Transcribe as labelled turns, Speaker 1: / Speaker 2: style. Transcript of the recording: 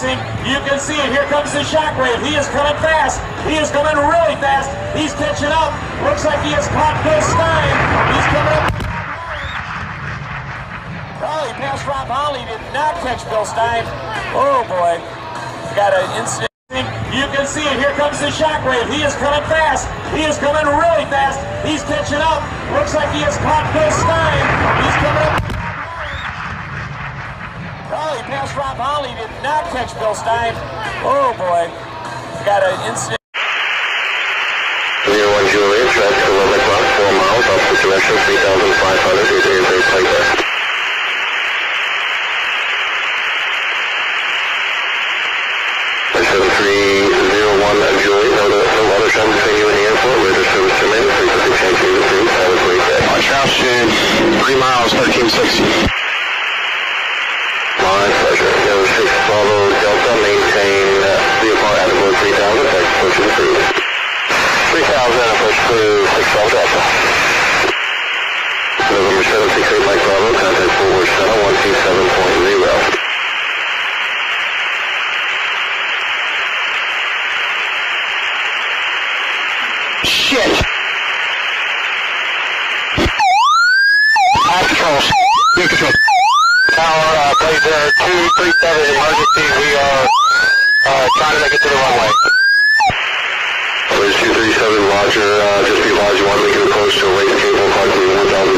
Speaker 1: You can see it. Here comes the shockwave. He is coming fast. He is coming really fast. He's catching up. Looks like he has caught Bill Stein. He's coming up. Oh, he passed Rob Holly. Did not catch Bill Stein. Oh, boy. Got an instant. You can see it. Here comes the shockwave. He is coming fast. He is coming really fast. He's catching up. Looks like he has caught Bill Stein. He's coming up. Oh, he passed Rob Holly. Did not catch Bill Stein. Oh, boy. Got an instant.
Speaker 2: 01 Juliet, track to 11 o'clock, 4 miles, opposite direction, 3,500. It is a plate there. 7301 Juliet, no other time between you and the airport. We're just service terminated, frequency change to the 3. Have a great day. Watch house change, 3 miles, 1360. My pleasure. Go 6 Bravo Delta, maintain vehicle at about 3,000, thanks for pushing the 3,000, push through 6 Bravo Delta. November 768 Mike Bravo, contact forward center 127.0. Shit! Off controls. New control. Tower, Blazer 237 emergency. We are trying to make it to the runway. Blazer 237, roger. Just be advised you want to make it approach to a race cable, approximately 1,000